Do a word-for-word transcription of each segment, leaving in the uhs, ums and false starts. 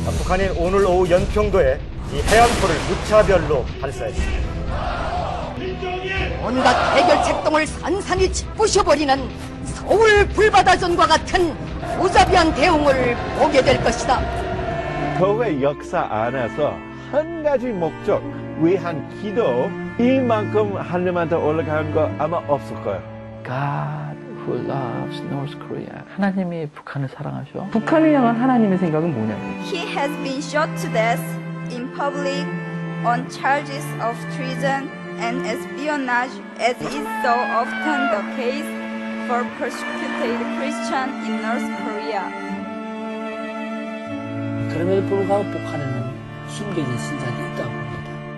북한이 오늘 오후 연평도에 이 해안포를 무차별로 발사했습니다. 온갖 해결 책동을 산산히 짓부셔버리는 서울 불바다전과 같은 무자비한 대응을 보게 될 것이다. 교회 역사 안에서 한 가지 목적 위한 기도 이만큼 하늘만 더 올라간 거 아마 없을 거예요. God who loves North Korea. 하나님이 북한을 사랑하셔. 북한을 향한 하나님의 생각은 뭐냐고요. He has been shot to death in public on charges of treason and espionage, as is so often the case for persecuted Christians in North Korea. 그럼에도 불구하고 북한에는 숨겨진 신상이 있다고 봅니다.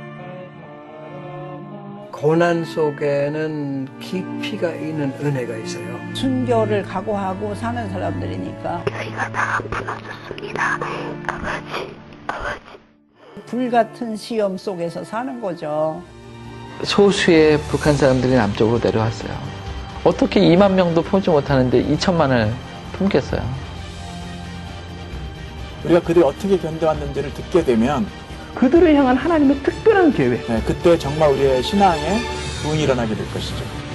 고난 속에는 깊이가 있는 은혜가 있어요. 순교를 각오하고 사는 사람들이니까. 저희가 다 불러줬습니다. 아버지, 아버지. 불같은 시험 속에서 사는 거죠. 소수의 북한 사람들이 남쪽으로 내려왔어요. 어떻게 이만 명도 품지 못하는데 이천만을 품겠어요. 우리가 그들이 어떻게 견뎌왔는지를 듣게 되면 그들을 향한 하나님의 특별한 계획. 네, 그때 정말 우리의 신앙에 부흥이 일어나게 될 것이죠.